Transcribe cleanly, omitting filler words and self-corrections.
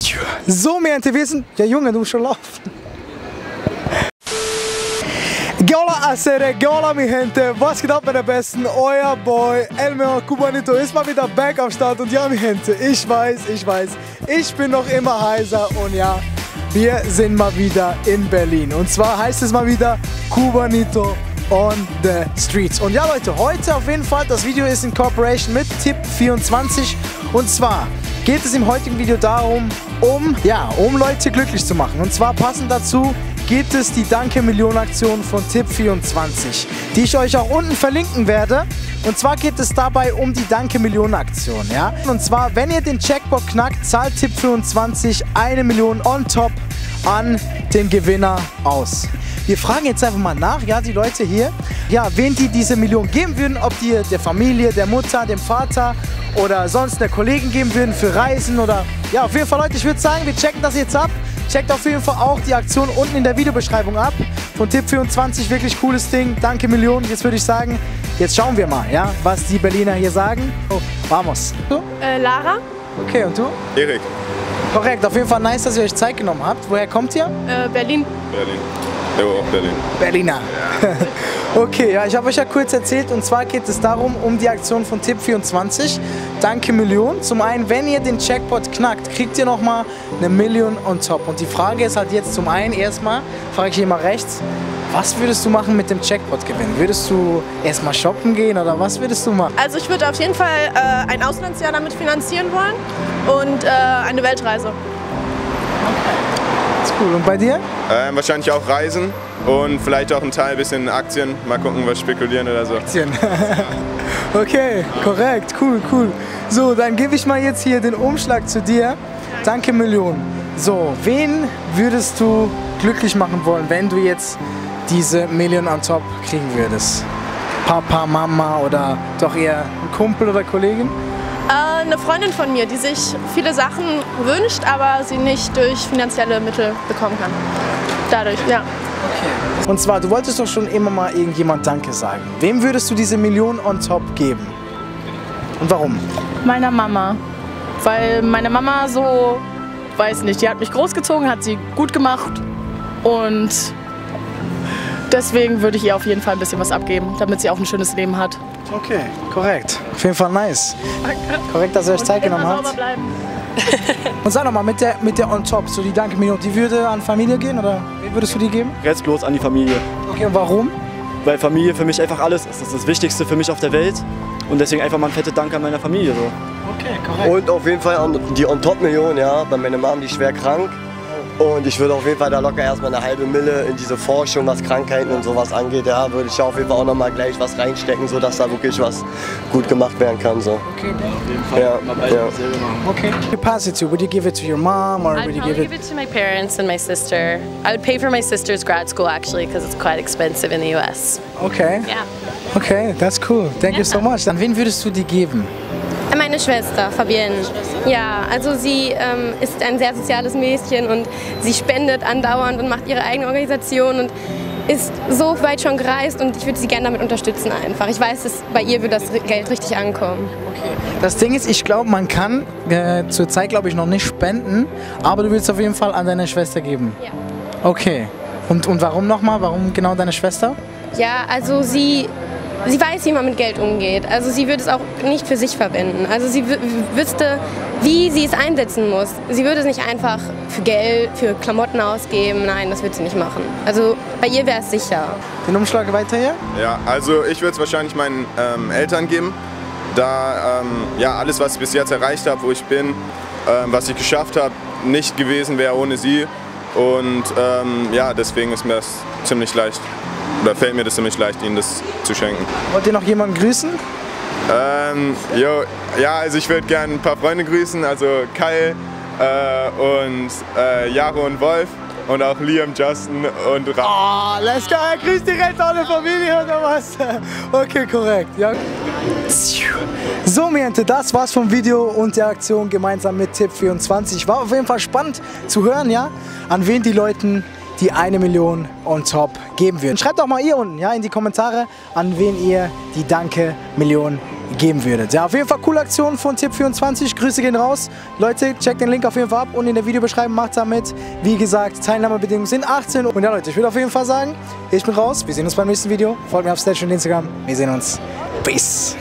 So, mi gente, wir sind... Ja, Junge, du musst schon laufen. Hola Acere, hola mi gente, was geht ab mit der Besten? Euer Boy Elmer Cubanito ist mal wieder back am Start und ja mi gente, ich weiß, ich bin noch immer heiser und ja, wir sind mal wieder in Berlin und zwar heißt es mal wieder Cubanito on the streets. Und ja Leute, heute auf jeden Fall, das Video ist in Cooperation mit Tipp24 und zwar geht es im heutigen Video darum, um Leute glücklich zu machen und zwar passend dazu gibt es die Danke-Millionen-Aktion von Tipp24, die ich euch auch unten verlinken werde. Und zwar geht es dabei um die Danke-Millionen-Aktion. Ja? Und zwar, wenn ihr den Jackpot knackt, zahlt Tipp24 1 Million on top an den Gewinner aus. Wir fragen jetzt einfach mal nach, ja, die Leute hier, ja, wen die diese Million geben würden, ob die der Familie, der Mutter, dem Vater oder sonst der Kollegen geben würden für Reisen oder, ja, auf jeden Fall Leute, ich würde sagen, wir checken das jetzt ab. Checkt auf jeden Fall auch die Aktion unten in der Videobeschreibung ab. Von Tipp24, wirklich cooles Ding. Danke Millionen. Jetzt würde ich sagen, jetzt schauen wir mal, ja, was die Berliner hier sagen. Oh, vamos. Du? Lara. Okay, und du? Erik. Korrekt, auf jeden Fall nice, dass ihr euch Zeit genommen habt. Woher kommt ihr? Berlin. Berlin. Jo, auch Berlin. Berliner. Ja. Okay, ja, ich habe euch ja kurz erzählt und zwar geht es darum, um die Aktion von Tipp24. Danke Million. Zum einen, wenn ihr den Jackpot knackt, kriegt ihr nochmal eine Million on top. Und die Frage ist halt jetzt zum einen erstmal, frage ich hier mal rechts, was würdest du machen mit dem Jackpot gewinnen? Würdest du erstmal shoppen gehen oder was würdest du machen? Also ich würde auf jeden Fall ein Auslandsjahr damit finanzieren wollen und eine Weltreise. Cool. Und bei dir? Wahrscheinlich auch Reisen und vielleicht auch ein Teil bisschen Aktien. Mal gucken, was spekulieren oder so. Aktien. Okay, korrekt, cool. So, dann gebe ich mal jetzt hier den Umschlag zu dir. Danke Million. So, wen würdest du glücklich machen wollen, wenn du jetzt diese Million on top kriegen würdest? Papa, Mama oder doch eher ein Kumpel oder Kollegin? Eine Freundin von mir, die sich viele Sachen wünscht, aber sie nicht durch finanzielle Mittel bekommen kann. Dadurch, ja. Okay. Und zwar, du wolltest doch schon immer mal irgendjemand Danke sagen. Wem würdest du diese Million on top geben? Und warum? Meiner Mama. Weil meine Mama so, weiß nicht, die hat mich großgezogen, hat sie gut gemacht und deswegen würde ich ihr auf jeden Fall ein bisschen was abgeben, damit sie auch ein schönes Leben hat. Okay, korrekt. Auf jeden Fall nice. Danke. Korrekt, dass ihr euch Zeit genommen habt. Und sag nochmal, mit der on top, so die Danke-Million, die würde an Familie gehen oder wem würdest du die geben? Restlos an die Familie. Okay, und warum? Weil Familie für mich einfach alles ist. Das ist das Wichtigste für mich auf der Welt und deswegen einfach mal ein fettes Dank an meine Familie. So. Okay, korrekt. Und auf jeden Fall an die on top Million, ja, bei meiner Mom, die ist schwer krank. Und ich würde auf jeden Fall da locker erstmal eine halbe Mille in diese Forschung, was Krankheiten und sowas angeht, ja, würde ich auf jeden Fall auch nochmal gleich was reinstecken, sodass da wirklich was gut gemacht werden kann. So. Okay, auf jeden Fall. Ja. Okay. You pass it to, would you give it to your mom or I'd would you probably give it? give it to my parents and my sister. I would pay for my sister's grad school actually because it's quite expensive in the US. Okay. Yeah. Okay, that's cool. Thank you so much. An wen würdest du die geben? Meine Schwester, Fabienne. Ja, also sie ist ein sehr soziales Mädchen und sie spendet andauernd und macht ihre eigene Organisation und ist so weit schon gereist und ich würde sie gerne damit unterstützen einfach. Ich weiß, dass bei ihr wird das Geld richtig ankommen. Okay. Das Ding ist, ich glaube, man kann zurzeit, glaube ich, noch nicht spenden, aber du willst auf jeden Fall an deine Schwester geben. Ja. Okay. Und warum nochmal? Warum genau deine Schwester? Ja, also sie weiß, wie man mit Geld umgeht. Also sie würde es auch nicht für sich verwenden. Also sie wüsste, wie sie es einsetzen muss. Sie würde es nicht einfach für Geld, für Klamotten ausgeben. Nein, das würde sie nicht machen. Also bei ihr wäre es sicher. Den Umschlag weiter hier? Ja, also ich würde es wahrscheinlich meinen Eltern geben. Da ja, alles, was ich bis jetzt erreicht habe, wo ich bin, was ich geschafft habe, nicht gewesen wäre ohne sie. Und ja, deswegen ist mir das ziemlich leicht. Oder fällt mir das ziemlich leicht, ihnen das zu schenken. Wollt ihr noch jemanden grüßen? Ja, also ich würde gerne ein paar Freunde grüßen, also Kyle und Jaro und Wolf und auch Liam, Justin und Ralf. Oh, let's go, er grüßt direkt alle Familie oder was? Okay, korrekt. Ja. So, Miente, das war's vom Video und der Aktion gemeinsam mit Tipp24. War auf jeden Fall spannend zu hören, ja, an wen die Leute die 1 Million on top geben würden. Schreibt doch mal ihr unten, ja, in die Kommentare, an wen ihr die Danke-Million geben würdet. Ja, auf jeden Fall coole Aktion von Tipp24. Grüße gehen raus. Leute, checkt den Link auf jeden Fall ab und in der Videobeschreibung macht damit. Wie gesagt, Teilnahmebedingungen sind 18. Und ja Leute, ich würde auf jeden Fall sagen, ich bin raus. Wir sehen uns beim nächsten Video. Folgt mir auf Snapchat und Instagram. Wir sehen uns. Peace.